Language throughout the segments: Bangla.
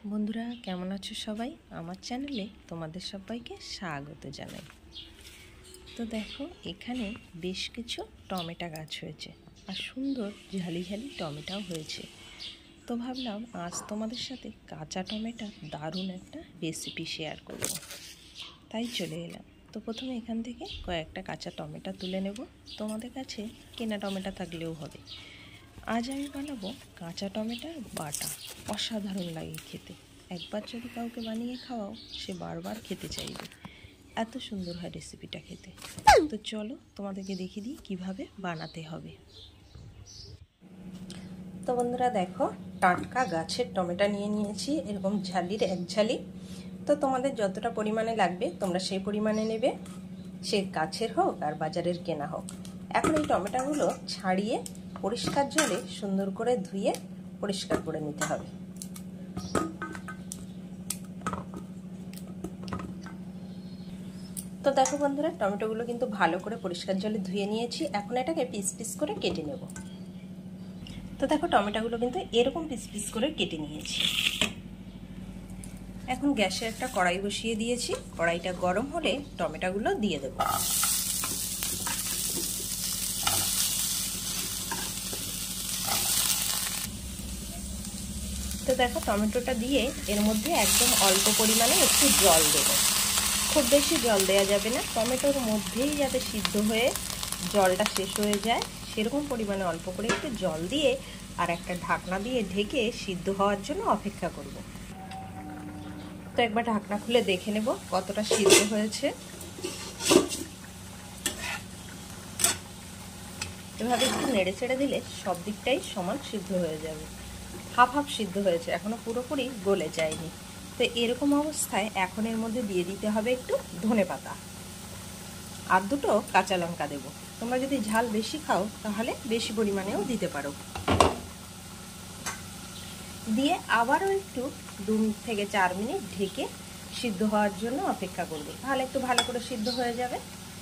বন্ধুরা কেমন আছো সবাই? আমার চ্যানেলে তোমাদের সবাইকে স্বাগত জানাই। তো দেখো এখানে বেশ কিছু টমেটো গাছ হয়েছে আর সুন্দর ঝালি ঝালি টমেটোও হয়েছে। তো ভাবলাম আজ তোমাদের সাথে কাঁচা টমেটো দারুণ একটা রেসিপি শেয়ার করব, তাই চলে এলাম। তো প্রথমে এখান থেকে কয়েকটা কাঁচা টমেটো তুলে নেব। তোমাদের কাছে কেনা টমেটো থাকলেও হবে। আজ আমি বানাবো কাঁচা টমেটোর বাটা। অসাধারণ লাগে খেতে। একবার যদি কাউকে বানিয়ে খাওয়াও সে বারবার খেতে চাইবে, এত সুন্দর হয় রেসিপিটা খেতে। তো চলো তোমাদেরকে দেখিয়ে দিই কীভাবে বানাতে হবে। তো বন্ধুরা দেখো, টাটকা গাছের টমেটো নিয়ে নিয়েছি, এরকম ঝালির এক ঝালি। তো তোমাদের যতটা পরিমাণে লাগবে তোমরা সেই পরিমাণে নেবে, সে গাছের হোক আর বাজারের কেনা হোক। এখন এই টমেটোগুলো ছাড়িয়ে পরিষ্কার জলে সুন্দর করে ধুয়ে পরিষ্কার করে নিতে হবে। তো দেখো বন্ধুরা, টমেটোগুলো কিন্তু ভালো করে পরিষ্কার জলে ধুয়ে নিয়েছি। এখন এটাকে পিস পিস করে কেটে নেব। তো দেখো টমেটোগুলো কিন্তু এরকম পিস পিস করে কেটে নিয়েছি। এখন গ্যাসে একটা কড়াই বসিয়ে দিয়েছি। কড়াইটা গরম হলে টমেটোগুলো দিয়ে দেব। তো দেখো টমেটোটা দিয়ে এর মধ্যে একদম অল্প পরিমাণে একটু জল দেব। খুব বেশি জল দেওয়া যাবে না, টমেটোর মধ্যেই যাতে সিদ্ধ হয়ে জলটা শেষ হয়ে যায় সেরকম পরিমাণে অল্প করে একটু জল দিয়ে আর একটা ঢাকনা দিয়ে ঢেকে সিদ্ধ হওয়ার জন্য অপেক্ষা করব। তো একবার ঢাকনা খুলে দেখে নেব কতটা সিদ্ধ হয়েছে। এভাবে একটু নেড়ে ছেড়ে দিলে সব দিকটাই সমান সিদ্ধ হয়ে যাবে। হাফ হাফ সিদ্ধ হয়েছে, এখনো পুরোপুরি গলে যায়নি। তো এরকম অবস্থায় এখন এর মধ্যে দিয়ে দিতে হবে একটু ধনেপাতা আর দুটো কাঁচা লঙ্কা দেব। তোমরা যদি ঝাল বেশি খাও তাহলে বেশি পরিমাণেও দিতে পারো। দিয়ে আবারও একটু 2 থেকে 4 মিনিট ঢেকে সিদ্ধ হওয়ার জন্য অপেক্ষা করবে, তাহলে একটু ভালো করে সিদ্ধ হয়ে যাবে।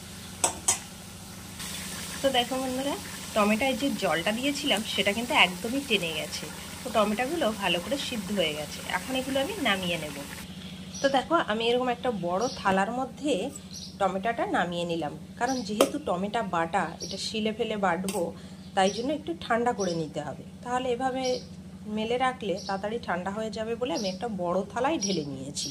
তো দেখো বন্ধুরা, টমেটোয় যে জলটা দিয়েছিলাম সেটা কিন্তু একদমই টেনে গেছে। তো টমেটোগুলো ভালো করে সিদ্ধ হয়ে গেছে। এখন এগুলো আমি নামিয়ে নেব। তো দেখো আমি এরকম একটা বড় থালার মধ্যে টমেটোটা নামিয়ে নিলাম, কারণ যেহেতু টমেটো বাটা, এটা শিলে ফেলে বাটবো, তাই জন্য একটু ঠান্ডা করে নিতে হবে। তাহলে এভাবে মেলে রাখলে তাড়াতাড়ি ঠান্ডা হয়ে যাবে বলে আমি একটা বড় থালায় ঢেলে নিয়েছি।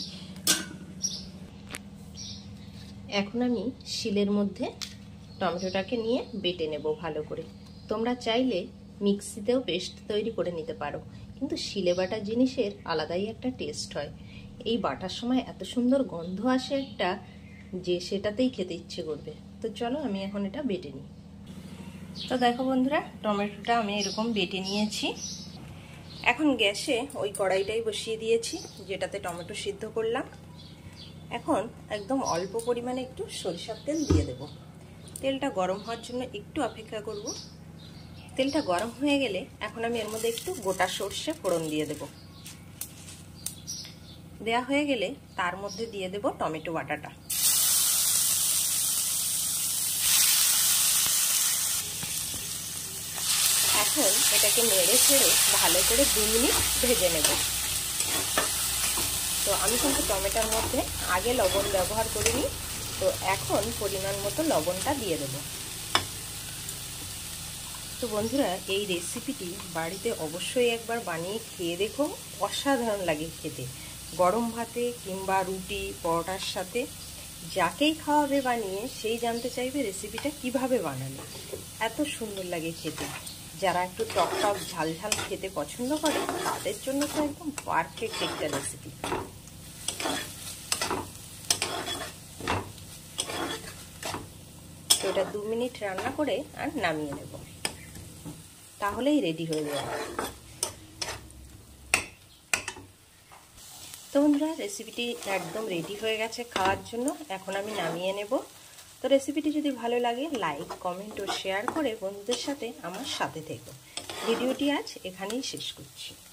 এখন আমি শিলের মধ্যে টমেটোটাকে নিয়ে বেটে নেব ভালো করে। তোমরা চাইলে মিক্সিতেও পেস্ট তৈরি করে নিতে পারো, কিন্তু শিলে বাটা জিনিসের আলাদাই একটা টেস্ট হয়। এই বাটার সময় এত সুন্দর গন্ধ আসে একটা, যে সেটাতেই খেতে ইচ্ছে করবে। তো চলো আমি এখন এটা বেটে নিই। তো দেখো বন্ধুরা, টমেটোটা আমি এরকম বেটে নিয়েছি। এখন গ্যাসে ওই কড়াইটাই বসিয়ে দিয়েছি যেটাতে টমেটো সিদ্ধ করলাম। এখন একদম অল্প পরিমাণে একটু সরিষার তেল দিয়ে দেব। তেলটা গরম হওয়ার জন্য একটু অপেক্ষা করব। তেলটা গরম হয়ে গেলে এখন আমি এর মধ্যে একটু গোটা সর্ষে ফোড়ন দিয়ে দেব। দেয়া হয়ে গেলে তার মধ্যে দিয়ে দেব টমেটো বাটাটা। এখন এটাকে নেড়ে ছেড়ে ভালো করে 2 মিনিট ভেজে নেব। তো আমি কিন্তু টমেটোর মধ্যে আগে লবণ ব্যবহার করিনি, তো এখন পরিমাণ মতো লবণটা দিয়ে দেব। তো বন্ধুরা, এই রেসিপিটি বাড়িতে অবশ্যই একবার বানিয়ে খেয়ে দেখো, অসাধারণ লাগে খেতে। গরম ভাতে কিংবা রুটি পরোটার সাথে যাকেই খাওয়াবে বানিয়ে সেই জানতে চাইবে রেসিপিটা কিভাবে বানালে। এত সুন্দর লাগে খেতে। যারা একটু টক টক ঝাল ঝাল খেতে পছন্দ করে তাদের জন্য তো একদম পারফেক্ট একটা রেসিপি। তো এটা 2 মিনিট রান্না করে আর নামিয়ে নেব, তাহলেই রেডি হয়ে যাবে। তো বন্ধুরা, রেসিপিটি একদম রেডি হয়ে গেছে খাওয়ার জন্য। এখন আমি নামিয়ে নেব। তো রেসিপিটি যদি ভালো লাগে লাইক কমেন্ট ও শেয়ার করে বন্ধুদের সাথে আমার সাথে থেকো। ভিডিওটি আজ এখানেই শেষ করছি।